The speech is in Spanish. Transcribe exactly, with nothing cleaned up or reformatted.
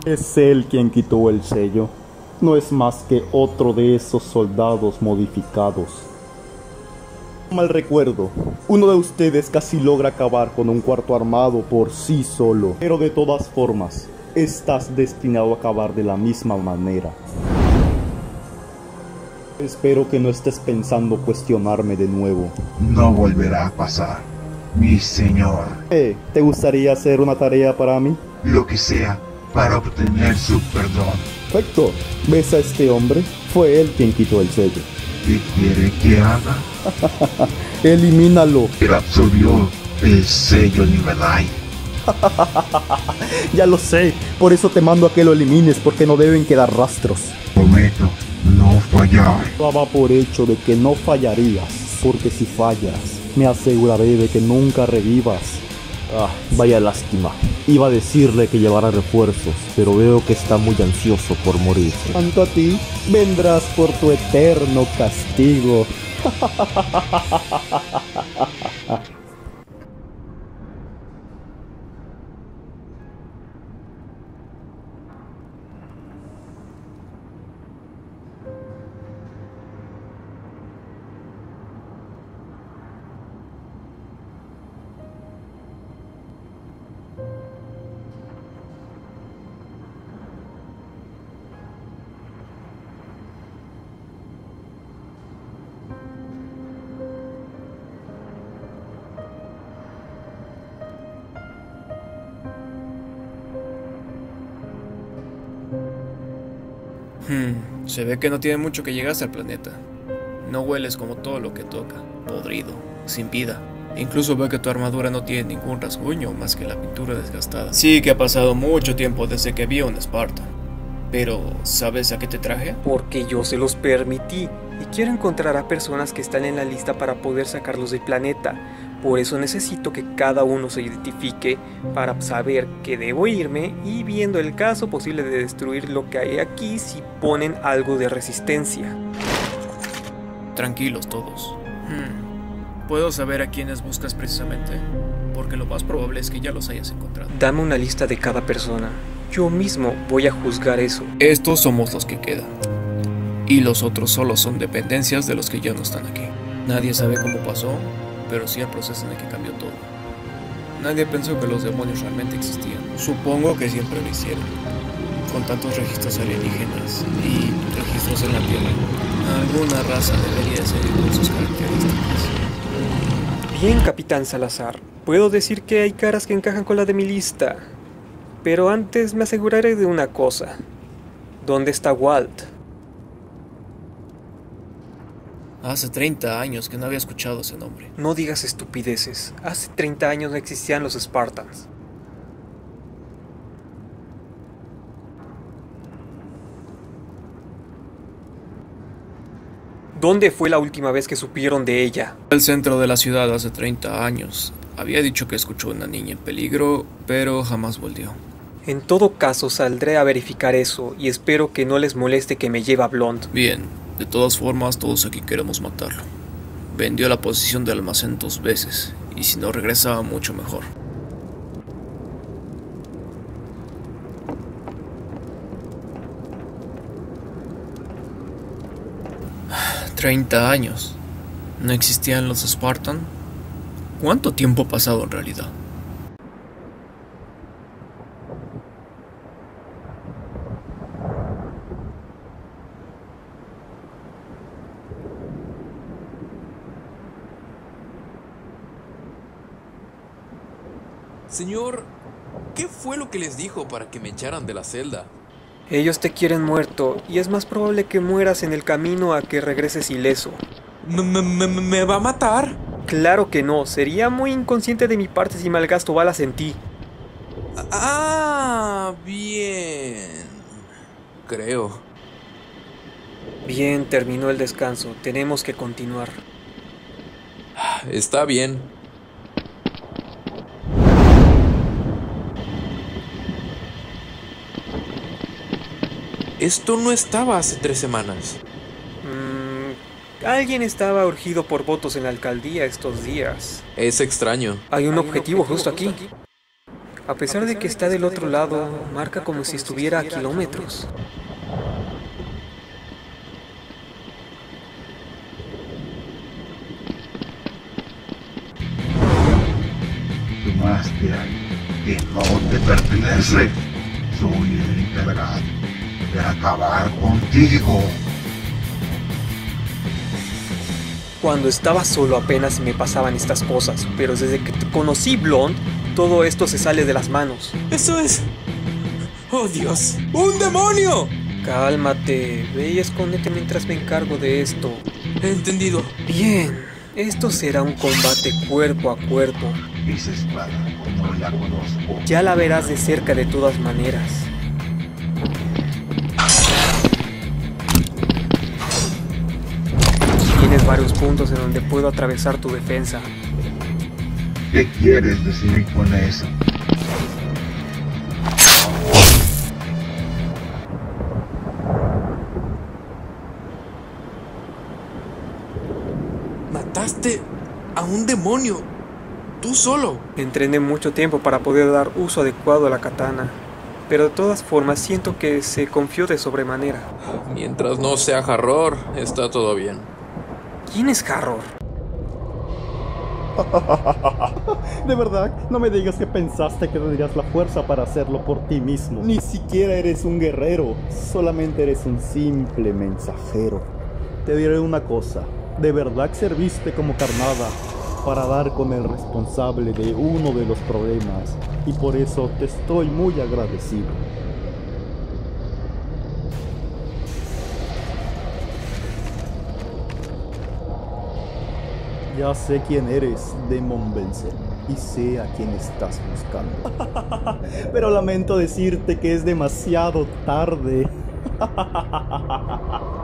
Es él quien quitó el sello. No es más que otro de esos soldados modificados. Mal recuerdo, uno de ustedes casi logra acabar con un cuarto armado por sí solo. Pero de todas formas, estás destinado a acabar de la misma manera. Espero que no estés pensando cuestionarme de nuevo. No volverá a pasar, mi señor. Eh, ¿te gustaría hacer una tarea para mí? Lo que sea para obtener su perdón. Perfecto. ¿Ves a este hombre? Fue él quien quitó el sello. ¿Qué quiere que haga? Elimínalo. Él absorbió el sello Nivelai. Ya lo sé. Por eso te mando a que lo elimines, porque no deben quedar rastros. Prometo no fallar. Daba por hecho de que no fallarías, porque si fallas, me aseguraré de que nunca revivas. Ah, vaya lástima. Iba a decirle que llevara refuerzos, pero veo que está muy ansioso por morir. Tanto a ti, vendrás por tu eterno castigo. Hmm, se ve que no tiene mucho que llegaste al planeta. No hueles como todo lo que toca, podrido, sin vida. Incluso veo que tu armadura no tiene ningún rasguño más que la pintura desgastada. Sí que ha pasado mucho tiempo desde que vi a un Spartan. Pero, ¿sabes a qué te traje? Porque yo se los permití y quiero encontrar a personas que están en la lista para poder sacarlos del planeta. Por eso necesito que cada uno se identifique para saber que debo irme y viendo el caso posible de destruir lo que hay aquí si ponen algo de resistencia. Tranquilos todos. Hmm. ¿Puedo saber a quiénes buscas precisamente? Porque lo más probable es que ya los hayas encontrado. Dame una lista de cada persona. Yo mismo voy a juzgar eso. Estos somos los que quedan. Y los otros solo son dependencias de los que ya no están aquí. Nadie sabe cómo pasó, pero sí el proceso en el que cambió todo. Nadie pensó que los demonios realmente existían. Supongo que siempre lo hicieron. Con tantos registros alienígenas y registros en la Tierra, alguna raza debería seguir con sus características. Bien, Capitán Salazar. Puedo decir que hay caras que encajan con la de mi lista. Pero antes me aseguraré de una cosa. ¿Dónde está Walt? Hace treinta años que no había escuchado ese nombre. No digas estupideces. Hace treinta años no existían los Spartans. ¿Dónde fue la última vez que supieron de ella? El centro de la ciudad hace treinta años. Había dicho que escuchó a una niña en peligro, pero jamás volvió. En todo caso, saldré a verificar eso y espero que no les moleste que me lleve a Blonde. Bien, de todas formas, todos aquí queremos matarlo. Vendió la posición del almacén dos veces, y si no regresa, mucho mejor. Treinta años. ¿No existían los Spartan? ¿Cuánto tiempo ha pasado en realidad? Señor, ¿qué fue lo que les dijo para que me echaran de la celda? Ellos te quieren muerto y es más probable que mueras en el camino a que regreses ileso. ¿Me, me, me, me va a matar? Claro que no, sería muy inconsciente de mi parte si malgasto balas en ti. Ah, bien. Creo. Bien, terminó el descanso, tenemos que continuar. Está bien. Esto no estaba hace tres semanas. Mm, alguien estaba urgido por votos en la alcaldía estos días. Es extraño. Hay un, Hay objetivo, un objetivo justo, justo aquí. aquí. A pesar de que está del otro lado, marca como si estuviera a kilómetros. Tomaste algo que no te pertenece. Soy el encargado de acabar contigo. Cuando estaba solo apenas me pasaban estas cosas, pero desde que te conocí, Blonde, todo esto se sale de las manos. ¡Eso es! ¡Oh, Dios! ¡Un demonio! Cálmate, ve y escóndete mientras me encargo de esto. Entendido. Bien, esto será un combate cuerpo a cuerpo. Esa espada no la conozco. Ya la verás de cerca de todas maneras. Tienes varios puntos en donde puedo atravesar tu defensa. ¿Qué quieres decir con eso? Mataste a un demonio. Tú solo. Entrené mucho tiempo para poder dar uso adecuado a la katana, pero de todas formas siento que se confió de sobremanera. Mientras no sea Harror, está todo bien. ¿Quién es Harror? De verdad, no me digas que pensaste que tendrías la fuerza para hacerlo por ti mismo. Ni siquiera eres un guerrero, solamente eres un simple mensajero. Te diré una cosa, de verdad serviste como carnada para dar con el responsable de uno de los problemas, y por eso te estoy muy agradecido. Ya sé quién eres, Demon Vencer, y sé a quién estás buscando. Pero lamento decirte que es demasiado tarde.